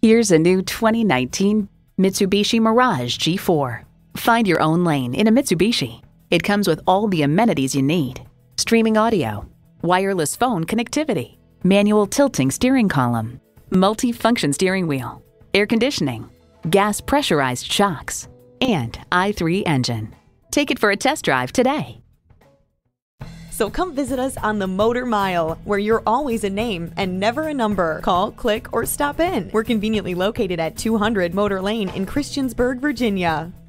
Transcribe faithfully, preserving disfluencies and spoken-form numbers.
Here's a new twenty nineteen Mitsubishi Mirage G four. Find your own lane in a Mitsubishi. It comes with all the amenities you need: streaming audio, wireless phone connectivity, manual tilting steering column, multi-function steering wheel, air conditioning, gas pressurized shocks, and I three engine. Take it for a test drive today. So come visit us on the Motor Mile, where you're always a name and never a number. Call, click, or stop in. We're conveniently located at two hundred Motor Lane in Christiansburg, Virginia.